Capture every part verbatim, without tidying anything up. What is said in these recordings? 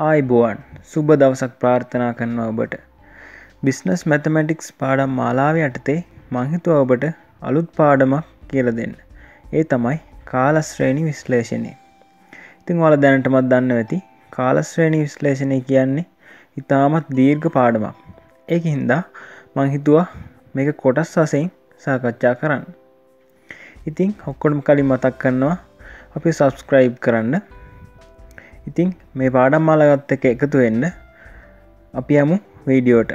ආයිබෝවන් සුබ දවසක් ප්‍රාර්ථනා කරනවා ඔබට. බිස්නස් මැතමැටික්ස් පාඩම් මාලාව යටතේ මං හිතුවා ඔබට අලුත් පාඩමක් කියලා දෙන්න. ඒ තමයි කාල ශ්‍රේණි විශ්ලේෂණය. ඉතින් ඔයාලා දැනටමත් දන්නවා ඇති කාල ශ්‍රේණි විශ්ලේෂණය කියන්නේ ඉතාමත් දීර්ඝ පාඩමක්. ඒකින්ද මං හිතුවා මේක කොටස් වශයෙන් සාකච්ඡා කරන්න. ඉතින් ඔක්කොටම කලින් මතක් කරනවා අපි subscribe කරන්න. ඉතින් මේ පාඩම් මාලාවත් එක්ක එකතු වෙන්න අපි යමු වීඩියෝට.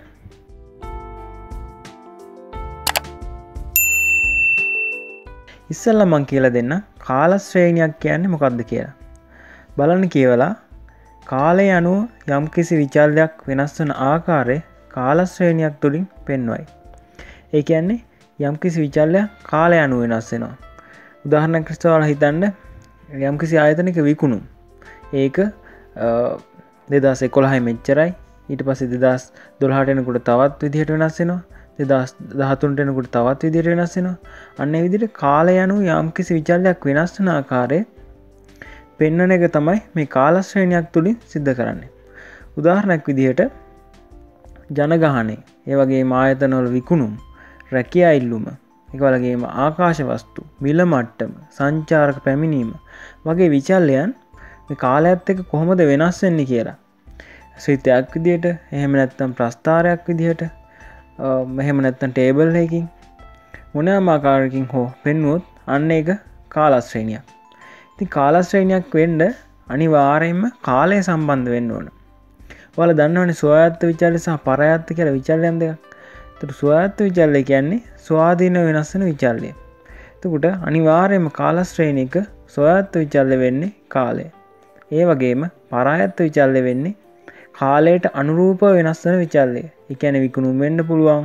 ඉස්සෙල්ලා මම කියලා දෙන්න කාල ශ්‍රේණියක් කියන්නේ මොකක්ද කියලා. බලන්න කියවලා කාලය අනුව යම්කිසි විචල්යක් වෙනස් වන ආකාරය කාල ශ්‍රේණියක් තුලින් පෙන්වයි. ඒ කියන්නේ යම්කිසි විචල්යක් කාලය අනුව වෙනස් වෙනවා. උදාහරණයක් විදිහට හිතන්න යම්කිසි ආයතනයක විකුණුම් ඒක දෙදස් එකොළහයි මෙච්චරයි, ඊට පස්සේ දෙදස් දොළහට එනකොට තවත් විදිහට වෙනස් වෙනවා, දෙදස් දහතුනට එනකොට තවත් විදිහට වෙනස් වෙනවා. අන්න ඒ විදිහට කාලය අනුව යම්කිසි විචල්යක් වෙනස් වෙන ආකාරය පෙන්වන එක තමයි මේ කාල ශ්‍රේණියක් තුලින් සිද්ධ කරන්නේ. උදාහරණයක් විදිහට ජනගහනය, ඒ වගේම ආයතනවල විකුණුම්, රැකියා ඉල්ලුම, ඒ වගේම ආකාශ වස්තු, මිල මට්ටම, සංචාරක පැමිණීම වගේ විචල්යන් මේ කාලයත් එක්ක කොහොමද වෙනස් වෙන්නේ කියලා සිතයක් විදියට, එහෙම නැත්නම් ප්‍රස්ථාරයක් විදියට, එහෙම නැත්නම් ටේබල් එකකින් මොනවාම ආකාරයකින් හෝ පෙන්වුවොත් අන්න ඒක කාල ශ්‍රේණියක්. ඉතින් කාල ශ්‍රේණියක් වෙන්න අනිවාර්යයෙන්ම කාලය සම්බන්ධ වෙන්න ඕන. ඔයාලා දන්නවනේ ස්වායත්ත විචල්‍ය සහ පරායත්ත කියලා විචල්‍යයන් දෙකක්. ඒතර ස්වායත්ත විචල්‍ය කියන්නේ ස්වාධීන වෙනස් වෙන විචල්‍ය. එතකොට අනිවාර්යයෙන්ම කාල ශ්‍රේණියක ස්වායත්ත විචල්‍ය වෙන්නේ කාලය. ඒ වගේම පරායත්ත විචල්‍ය වෙන්නේ කාලයට අනුරූපව වෙනස් වෙන විචල්‍ය. ඒ කියන්නේ විකුණුම් වෙන්න පුළුවන්,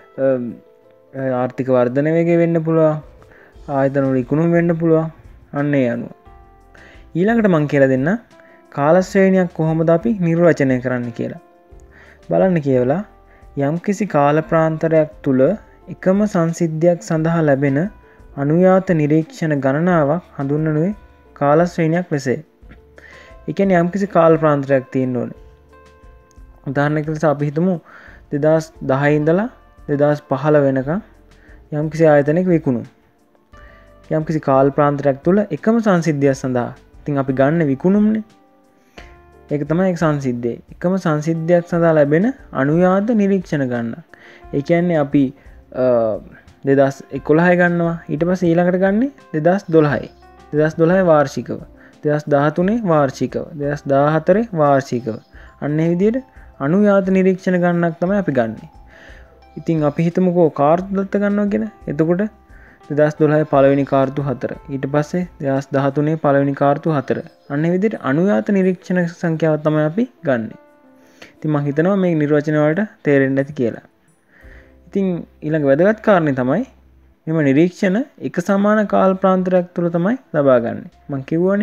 ආර්ථික වර්ධන වේගය වෙන්න පුළුවන්, ආයතන වල විකුණුම් වෙන්න පුළුවන්. අන්න ඒ අනුව. ඊළඟට මම කියලා දෙන්න කාල ශ්‍රේණියක් කොහොමද අපි නිර්වචනය කරන්න කියලා. බලන්න කියවලා යම්කිසි කාල ප්‍රාන්තරයක් තුල එකම සංසිද්ධියක් සඳහා ලැබෙන අනුයාත නිරීක්ෂණ ගණනාවක් හඳුන්වනුයේ කාල ශ්‍රේණියක් ලෙසයි. ඒ කියන්නේ යම්කිසි කාල ප්‍රාන්තරයක් තියෙන්න ඕනේ. උදාහරණයක් ලෙස අපි හිතමු දෙදස් දහය ඉඳලා දෙදස් පහළොව වෙනකම් යම්කිසි ආයතනයක විකුණුම්. යම්කිසි කාල ප්‍රාන්තරයක් තුල එකම සංසිද්ධියක් සඳහා. ඉතින් අපි ගන්න විකුණුම්නේ. ඒක තමයි එක සංසිද්ධිය. එකම සංසිද්ධියක් සඳහා ලැබෙන අනුයාත නිරීක්ෂණ ගණනක්. ඒ කියන්නේ අපි දෙදස් එකොළහයි ගන්නවා, ඊට පස්සේ ඊළඟට ගන්නේ දෙදස් දොළහයි. දෙදස් දොළහයි වාර්ෂිකව, දෙදස් දහතුනේ වාර්ෂිකව, දෙදස් දාහතරේ වාර්ෂිකව. අන්න ඒ විදිහට අනුයාත නිරීක්ෂණ ගණනක් තමයි අපි ගන්නෙ. ඉතින් අපි හිතමුකෝ කාර්තු දත්ත ගන්නවා කියලා. එතකොට දෙදස් දොළහයි පළවෙනි කාර්තු හතර, ඊට පස්සේ දෙදස් දහතුනේ පළවෙනි කාර්තු හතර. අන්න ඒ විදිහට අනුයාත නිරීක්ෂණ සංඛ්‍යාව තමයි අපි ගන්නෙ. ඉතින් මම හිතනවා මේ නිර්වචන වලට තේරෙන්නේ නැති කියලා. ඉතින් ඊළඟ වැදගත් කාරණේ තමයි මෙම නිරීක්ෂණ එක සමාන කාල ප්‍රාන්තරයක් තුල තමයි ලබා ගන්න. මම කිව්වනේ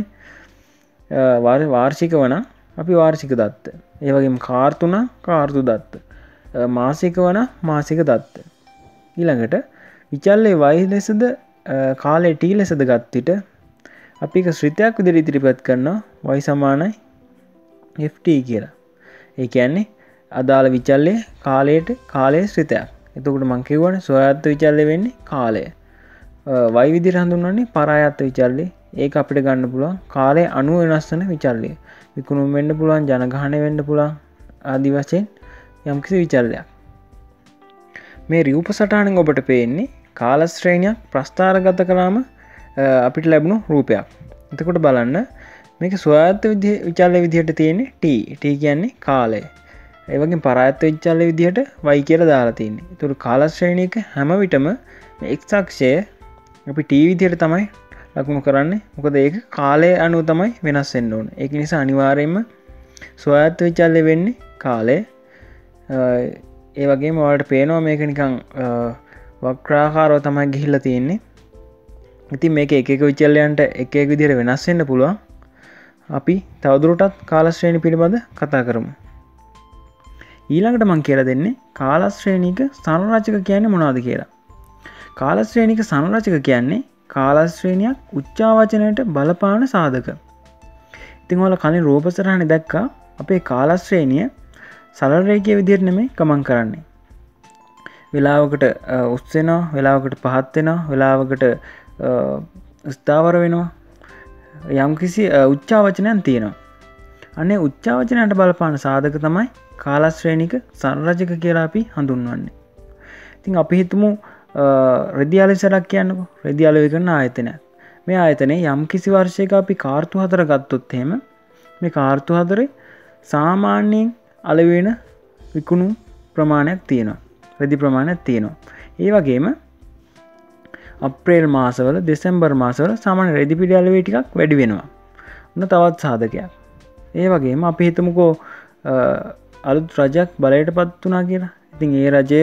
වාර්ෂිකව නම් අපි වාර්ෂික දත්ත, ඒ වගේම කාර්තු නම් කාර්තු දත්ත, මාසිකව නම් මාසික දත්ත. ඊළඟට විචල්්‍ය y ලෙසද කාලය t ලෙසද ගත් විට අපි එක ශ්‍රිතයක් විදිහට ඉදිරිපත් කරනවා y සමානයි ft කියලා. ඒ කියන්නේ අදාළ විචල්්‍ය කාලයට කාලයේ ශ්‍රිතයක්. එතකොට මම කියවනේ ස්වායත්ත විචල්්‍ය වෙන්නේ කාලය. y විදිහට හඳුන්වන්නේ පරායත්ත විචල්්‍ය. ඒක අපිට ගන්න පුළුවන් කාලය අනුව වෙනස් වෙන විචල්්‍ය. විකුණුම් වෙන්න පුළුවන්, ජනගහනය වෙන්න පුළුවන්, ආදි වශයෙන් යම්කිසි විචල්්‍යයක්. මේ රූප සටහනෙන් ඔබට පේන්නේ කාල ශ්‍රේණියක් ප්‍රස්ථාරගත කළාම අපිට ලැබුණු රූපයක්. එතකොට බලන්න මේක ස්වායත්ත විචල්්‍ය විදිහට තියෙන්නේ t. t කියන්නේ කාලය. ඒ වගේම පරායත්ත විචල්්‍ය විදිහට y කියලා දාලා තියෙන්නේ. ඒතකොට කාල ශ්‍රේණියක හැම විටම මේ x අක්ෂය අපි t විදිහට තමයි ලකුණු කරන්නේ. මොකද ඒක කාලය අනුව තමයි වෙනස් වෙන්න ඕනේ. ඒක නිසා අනිවාර්යයෙන්ම ස්වායත්ත විචල්්‍ය වෙන්නේ කාලය. ඒ වගේම ඔයාලට පේනවා මේක නිකන් වක්‍රාකාරව තමයි ගිහිල්ලා තියෙන්නේ. ඉතින් මේක එක එක විචල්‍යයන්ට එක එක විදිහට වෙනස් වෙන්න පුළුවන්. අපි තවදුරටත් කාල ශ්‍රේණි පිළිබඳ කතා කරමු. ඊළඟට මම කියලා දෙන්නේ කාල ශ්‍රේණික සංරචක කියන්නේ මොනවද කියලා. කාල ශ්‍රේණික සංරචක කියන්නේ කාල ශ්‍රේණියක් උච්චාවචනයට බලපාන සාධක. ඉතින් ඔයාලා කලින් රූප සටහනේ දැක්කා අපේ කාලශ්‍රේණිය සරල රේඛිය විදිහට නෙමෙයි ගමන් කරන්නේ. වෙලාවකට උස් වෙනවා, වෙලාවකට පහත් වෙනවා, වෙලාවකට ස්ථාවර වෙනවා. යම්කිසි උච්චාවචනයක් තියෙනවා. අනේ උච්චාවචනයට බලපාන සාධක තමයි කාලශ්‍රේණික සංරචක කියලා අපි හඳුන්වන්නේ. ඉතින් අපි හිතමු රෙදි අලෙසරක් කියන්නකෝ. රෙදි අලෙවි කරන ආයතනයක්. මේ ආයතනයේ යම්කිසි වර්ෂයක අපි කාර්තු හතර ගත්තොත් එහෙම මේ කාර්තු හතරේ සාමාන්‍යයෙන් අලෙවි වෙන විකුණු ප්‍රමාණයක් තියෙනවා. රෙදි ප්‍රමාණයක් තියෙනවා. ඒ වගේම අප්‍රේල් මාසවල දෙසැම්බර් මාසවල සාමාන්‍ය රෙදි පිටි අලෙවි ටිකක් වැඩි වෙනවා. ඔන්න තවත් සාධකයක්. ඒ වගේම අපි හිතමුකෝ අලුත් රජයක් බලයට පත් වුණා කියලා. ඉතින් ඒ රජය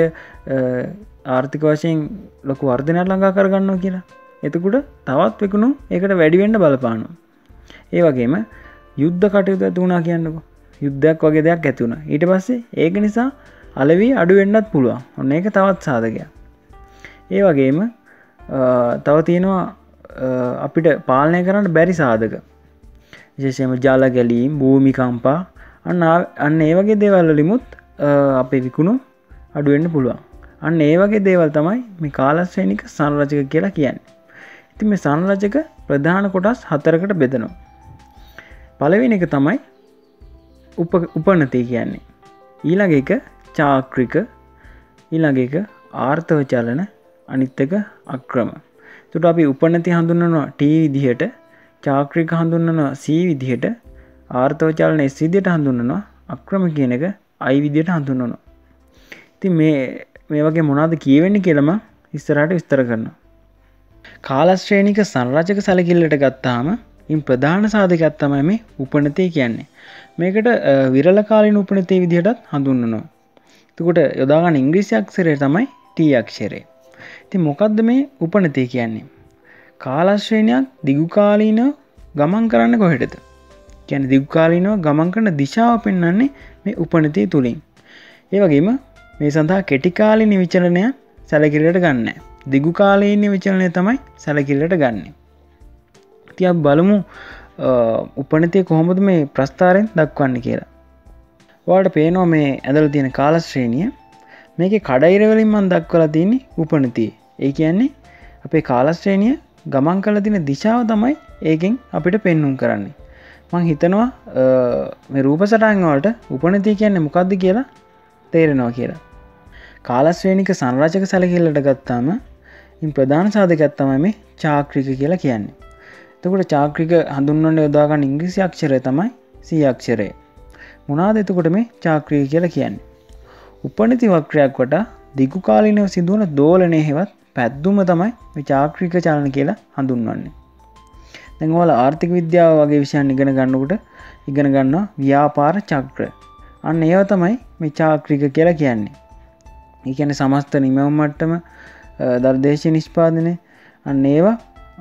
ආර්ථික වශයෙන් ලොකු වර්ධනයක් ළඟා කරගන්නවා කියලා. එතකොට තවත් විකුණු ඒකට වැඩි වෙන්න බලපානවා. ඒ වගේම යුද්ධ කටයුතු ඇති වුණා කියන්නකෝ. යුද්ධයක් වගේ දෙයක් ඇති වුණා. ඊට පස්සේ ඒක නිසා අලෙවි අඩු වෙන්නත් පුළුවන්. ඔන්න ඒක තවත් සාධකයක්. ඒ වගේම තව තියෙනවා අපිට පාලනය කරන්න බැරි සාධක. විශේෂයෙන්ම ජල ගැලීම්, භූමිකම්පා අන්න අන්න ඒ වගේ දේවල් වලිමුත් අපේ විකුණු අඩු වෙන්න පුළුවන්. අන්න ඒ වගේ දේවල් තමයි මේ කාලශ්‍රේණික සංරචක කියලා කියන්නේ. ඉතින් මේ සංරචක ප්‍රධාන කොටස් හතරකට බෙදෙනවා. පළවෙනි එක තමයි උප උපනති කියන්නේ. ඊළඟ එක චාක්‍රික, ඊළඟ එක ආර්තව චලන, අනිත් එක අක්‍රම. එතකොට අපි උපනති හඳුන්වනවා T විදිහට, චාක්‍රික හඳුන්වනවා C විදිහට, ආර්තව චලන S විදිහට හඳුන්වනවා, අක්‍රම කියන එක I විදිහට හඳුන්වනවා. ඉතින් මේ මේ වගේ මොනවද කියවෙන්නේ කියලා මම ඉස්සරහට විස්තර කරනවා. කාලශ්‍රේණික සංරචක සැලකිල්ලට ගත්තාම ඉන් ප්‍රධාන සාධකයක් තමයි මේ උපනතේ කියන්නේ. මේකට විරල කාලීන උපනතේ විදිහටත් හඳුන්වනවා. එතකොට යොදා ගන්න ඉංග්‍රීසි අක්ෂරය තමයි T අක්ෂරය. ඉතින් මොකද්ද මේ උපනතේ කියන්නේ? කාලශ්‍රේණියක් දිගු කාලීනව ගමන් කරන්නේ කොහෙටද? කියන්නේ දිගු කාලීනව ගමන් කරන දිශාව පෙන්වන්නේ මේ උපනතේ තුලින්. ඒ වගේම මේ සඳහා කෙටි කාලීන විචලනය සැලකිල්ලට ගන්න. දිගු කාලීන විචලනය තමයි සැලකිල්ලට ගන්න. ඉතින් අපි බලමු උපනතේ කොහොමද මේ ප්‍රස්ථාරයෙන් දක්වන්නේ කියලා. ඔයාලට පේනවා මේ ඇඳලා තියෙන කාලශ්‍රේණිය. මේකේ කඩයිර වලින් මම දක්වලා තියෙන්නේ උපනතේ. ඒ කියන්නේ අපේ කාලශ්‍රේණිය ගමන් කරලා තියෙන දිශාව තමයි ඒකෙන් අපිට පෙන්වුම් කරන්නේ. මම හිතනවා මේ රූප සටහන් වලට උපනතේ කියන්නේ මොකක්ද කියලා තේරෙනවා කියලා. කාලශ්‍රේණික සංරචක සැලකිල්ලට ගත්තාම ඉන් ප්‍රධාන සාධකයක් තමයි මේ චාක්‍රික කියලා කියන්නේ. එතකොට චාක්‍රික හඳුන්වන්න යොදා ගන්න ඉංග්‍රීසි අක්ෂරය තමයි C අක්ෂරය. මොනවාද එතකොට මේ චාක්‍රික කියලා කියන්නේ? උපනති වක්‍රයක් වටා දිගු කාලීනව සිදුවන දෝලනයේ හෙවත් පැද්දුම තමයි මේ චාක්‍රික චලන කියලා හඳුන්වන්නේ. දැන් ඔයාලා ආර්ථික විද්‍යාව වගේ විෂයන් ඉගෙන ගන්නකොට ඉගෙන ගන්නවා ව්‍යාපාර චක්‍ර. අන්න ඒවා තමයි මේ චාක්‍රික කියලා කියන්නේ. ඒ කියන්නේ සමස්ත නිමවුම් මට්ටම දර්දේශීය නිෂ්පාදනය අන්න ඒවා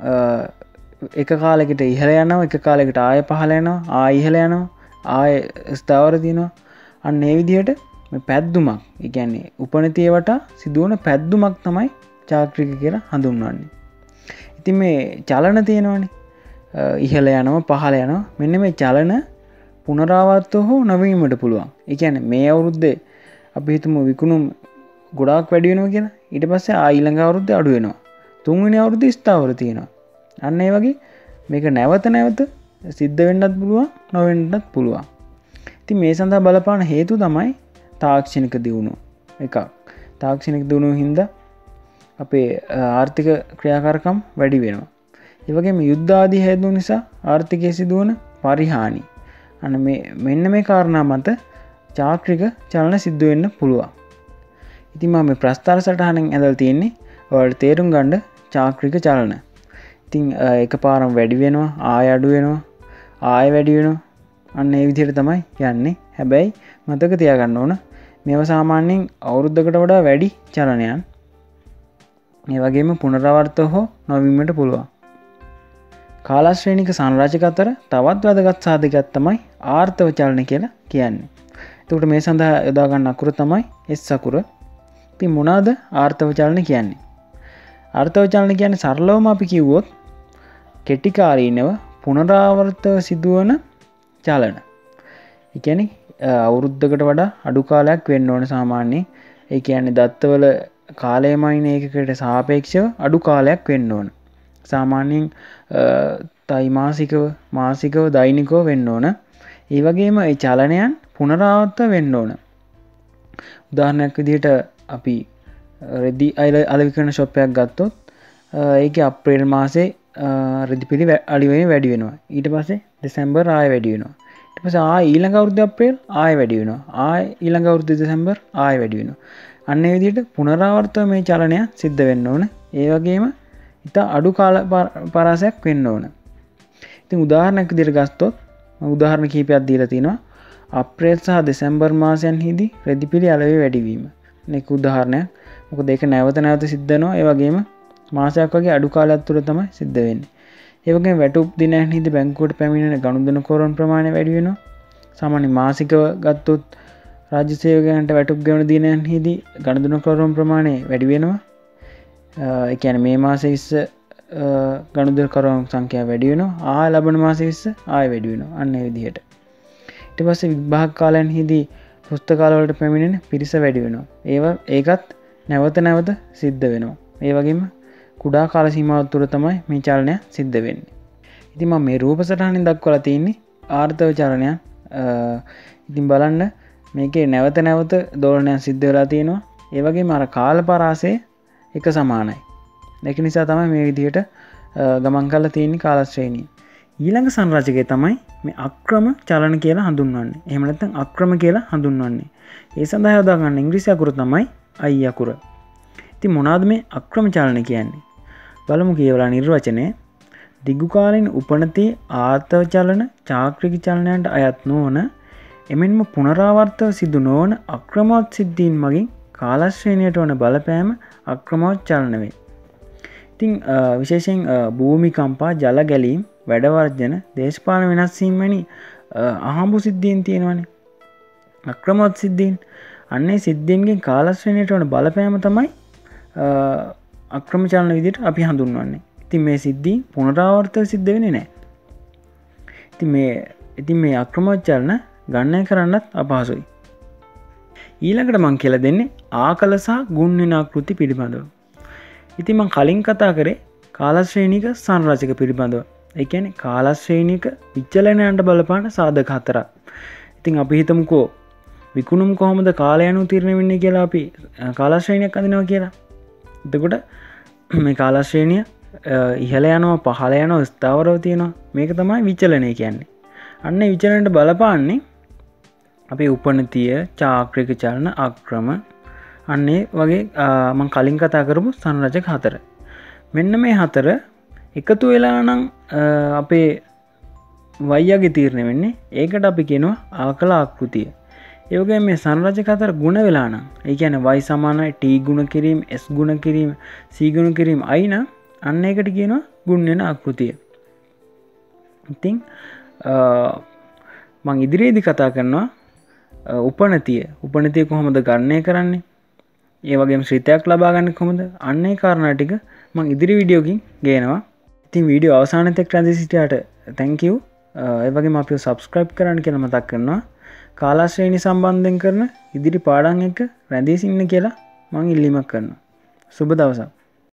එක කාලයකට ඉහළ යනවා, එක කාලයකට ආය පහළ යනවා, ආය ඉහළ යනවා, ආය ස්ථාවර දිනවා. අන්න ඒ විදිහට මේ පැද්දුමක්, ඒ කියන්නේ උපනතිය වටා සිදුවන පැද්දුමක් තමයි චාක්‍රික කියලා හඳුන්වන්නේ. ඉතින් මේ චලන තියෙනවනේ. ඉහළ යනවා, පහළ යනවා. මෙන්න මේ චලන පුනරාවර්තව හෝ නවීමට පුළුවන්. ඒ කියන්නේ මේ අවුරුද්දේ අපි හිතමු විකුණුම් ගොඩාක් වැඩි වෙනවා කියලා. ඊට පස්සේ ආ ඊළඟ අවුරුද්දේ අඩු වෙනවා. තුන්වෙනි අවුරුද්දේ ස්ථාවර තියෙනවා. අන්න ඒ වගේ මේක නැවත නැවත සිද්ධ වෙන්නත් පුළුවන්, නොවෙන්නත් පුළුවන්. ඉතින් මේ සඳහා බලපාන හේතු තමයි තාක්ෂණික දියුණුව. එකක්. තාක්ෂණික දියුණුව හින්දා අපේ ආර්ථික ක්‍රියාකාරකම් වැඩි වෙනවා. ඒ වගේම යුද්ධ ආදී හේතු නිසා ආර්ථිකයේ සිදුවන පරිහානි. අන්න මේ මෙන්න මේ කාරණා මත චාක්‍රික චලන සිද්ධ වෙන්න පුළුවන්. ඉතින් මම මේ ප්‍රස්ථාර සටහනෙන් ඇඳලා තියෙන්නේ ඔයාලට තේරුම් ගන්න චාක්‍රික චලන. ඉතින් එකපාරම වැඩි වෙනවා, ආය අඩු වෙනවා, ආය වැඩි වෙනවා. අන්න ඒ විදිහට තමයි යන්නේ. හැබැයි මතක තියාගන්න ඕන මේවා සාමාන්‍යයෙන් අවුරුද්දකට වඩා වැඩි චලනයන්. මේ වගේම පුනරාවර්තව හෝ නොවීමට පුළුවන්. කාලශ්‍රේණික සංරචක අතර තවත් වැදගත් සාධකයක් තමයි ආර්තව චලන කියලා කියන්නේ. එතකොට මේ සඳහා යොදා ගන්න අකුර තමයි S අකුර. ඉතින් මොනවාද ආර්තව චලන කියන්නේ? ආර්තව චලන කියන්නේ සරලවම අපි කිව්වොත් කෙටි කාලීනව පුනරාවර්තව සිදුවන චලන. ඒ කියන්නේ අවුරුද්දකට වඩා අඩු කාලයක් වෙන්න ඕන සාමාන්‍යයෙන්. ඒ කියන්නේ දත්තවල කාලය මයින එකකට සාපේක්ෂව අඩු කාලයක් වෙන්න ඕන. සාමාන්‍යයෙන් තයිමාසිකව මාසිකව දෛනිකව වෙන්න ඕන. ඒ වගේම ඒ චලනයන් පුනරාවර්තන වෙන්න ඕන. උදාහරණයක් විදිහට අපි රෙදි අලෙවිකරන ෂොප් එකක් ගත්තොත් ඒකේ අප්‍රේල් මාසේ රෙදිපිලි අලෙවිවෙන වැඩි වෙනවා. ඊට පස්සේ දෙසැම්බර් ආයෙ වැඩි වෙනවා. ඊට පස්සේ ආයෙ ඊළඟ අවුරුද්දේ අප්‍රේල් ආයෙ වැඩි වෙනවා. ආයෙ ඊළඟ අවුරුද්දේ දෙසැම්බර් ආයෙ වැඩි වෙනවා. අන්න ඒ විදිහට පුනරාවර්තන මේ චලනය සිද්ධ වෙන්න ඕන. ඒ වගේම ඉතා අඩු කාල පරාසයක් වෙන්න ඕන. ඉතින් උදාහරණයක් විදිහට ගත්තොත් මම උදාහරණ කිහිපයක් දීලා තිනවා. අප්‍රේල් සහ දෙසැම්බර් මාසයන්හිදී රෙදිපිලි අලෙවි වැඩිවීම. මේක උදාහරණයක්. මොකද ඒක නැවත නැවත සිද්ධ වෙනවා. ඒ වගේම මාසයක් වගේ අඩු කාලයක් තුළ තමයි සිද්ධ වෙන්නේ. ඒ වගේම වැටුප් දිනයන්හිදී බැංකුවට පැමිණෙන ගනුදෙනු කරන ප්‍රමාණය වැඩි වෙනවා. සාමාන්‍ය මාසිකව ගත්තොත් රාජ්‍ය සේවකයන්ට වැටුප් ගෙවන දිනයන්හිදී ගනුදෙනු කරන ප්‍රමාණය වැඩි වෙනවා. ඒ කියන්නේ මේ මාසෙ විස්ස ගනුදෙනු කරන සංඛ්‍යාව වැඩි වෙනවා. ආය ලබන මාසෙ විස්ස ආය වැඩි වෙනවා. අන්න ඒ විදිහට. ඊට පස්සේ විභාග කාලයන්හිදී පුස්තකාලවලට පැමිණෙන පිරිස වැඩි වෙනවා. ඒවා ඒකත් නැවත නැවත සිද්ධ වෙනවා. ඒ වගේම කුඩා කාල සීමාවක් තුළ තමයි මේ චලනය සිද්ධ වෙන්නේ. ඉතින් මම මේ රූප සටහනින් දක්වලා තියෙන්නේ ආර්ථව චලනයන්. ඉතින් බලන්න මේකේ නැවත නැවත දෝලනයන් සිද්ධ වෙලා තියෙනවා. ඒ වගේම අර කාල පරාසය එක සමානයි. ඒක නිසා තමයි මේ විදිහට ගමන් කරලා තියෙන්නේ කාල ශ්‍රේණිය. ඊළඟ සංරචකය තමයි මේ අක්‍රම චලන කියලා හඳුන්වන්නේ. එහෙම නැත්නම් අක්‍රම කියලා හඳුන්වන්නේ. ඒ සඳහා යොදා ගන්න ඉංග්‍රීසි අකුර තමයි I අකුර. ඉතින් මොනවාද මේ අක්‍රම චලන කියන්නේ? බලමු කියවලා නිර්වචනය. දිගු කාලින උපනතී ආර්ථව චලන චාක්‍රික චලනයන්ට අයත් නොවන එමෙන්ම පුනරාවර්තව සිදු නොවන අක්‍රමවත් සිද්ධීන් මගින් කාල ශ්‍රේණියට වන බලපෑම අක්‍රමවත් චලන වේ. ඉතින් විශේෂයෙන් භූමිකම්පා, ජල ගැලීම්, වැඩවර්ජන, දේශපාලන වෙනස් වීම වැනි අහඹු සිද්ධීන් තියෙනවානේ. අක්‍රමවත් සිද්ධීන්. අන්නේ සිද්ධීන්ගෙන් කාල ශ්‍රේණියට වන බලපෑම තමයි අක්‍රම චලන විදිහට අපි හඳුන්වන්නේ. ඉතින් මේ සිද්ධීන් පුනරාවර්තව සිද්ධ වෙන්නේ නැහැ. ඉතින් මේ ඉතින් මේ අක්‍රමවත් චලන ගණනය කරන්නත් අපහසුයි. ඊළඟට මම කියලා දෙන්නේ ආකල සහ ගුණ ආකෘති පිළිබඳව. ඉතින් මම කලින් කතා කරේ කාල ශ්‍රේණික සංරචක පිළිබඳව. ඒ කියන්නේ කාල ශ්‍රේණික විචලනයන්ට බලපාන සාධක හතරක්. ඉතින් අපි හිතමුකෝ විකුණුම් කොහොමද කාලය අනුව තීරණය වෙන්නේ කියලා අපි කාල ශ්‍රේණියක් අඳිනවා කියලා. එතකොට මේ කාල ශ්‍රේණිය ඉහළ යනවා පහළ යනවා ස්ථාවරව තියෙනවා. මේක තමයි විචලනය කියන්නේ. අන්න ඒ විචලනයට බලපාන්නේ අපේ උපනතිය, චාක්‍රික චලන, අක්‍රම අන්නේ වගේ මම කලින් කතා කරපු සංරචක හතර. මෙන්න මේ හතර එකතු වෙලා නම් අපේ වයියගේ තීරණය වෙන්නේ. ඒකට අපි කියනවා ආකල ආකෘතිය. ඒ වගේම මේ සංරචක හතර ගුණ වෙලා නම්, ඒ කියන්නේ y සමානයි t ගුණ කිරීම, s ගුණ කිරීම, c ගුණ කිරීම අයි නම් අන්න ඒකට කියනවා ගුණ වෙන ආකෘතිය. ඉතින් මම ඉදිරියේදී කතා කරනවා උපනතිය. උපනතිය කොහොමද ගණනය කරන්නේ? ඒ වගේම ශ්‍රිතයක් ලබා ගන්න කොහොමද? අන්න ඒ කාරණා ටික මම ඉදිරි වීඩියෝකින් ගේනවා. ඉතින් වීඩියෝ අවසානයේ තෙක් රැඳී සිටියාට thank you. ඒ වගේම අපිව subscribe කරන්න කියලා මතක් කරනවා. කාල ශ්‍රේණි සම්බන්ධයෙන් කරන ඉදිරි පාඩම් එක රැඳී සිටින්න කියලා මම ඉල්ලීමක් කරනවා. සුබ දවසක්.